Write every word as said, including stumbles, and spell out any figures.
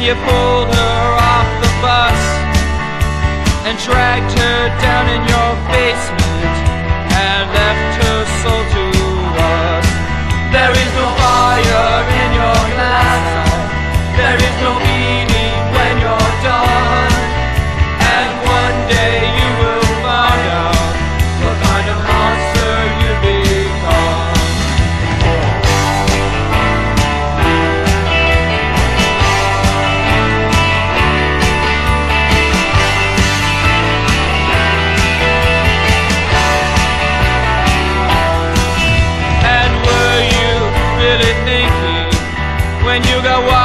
you pulled her off the bus and dragged her down in your basement and left her soul to us. There is no fire in your glass, there is no meaning when you're done, and one day you will find out what kind of monster you become. And were you really thinking when you got wild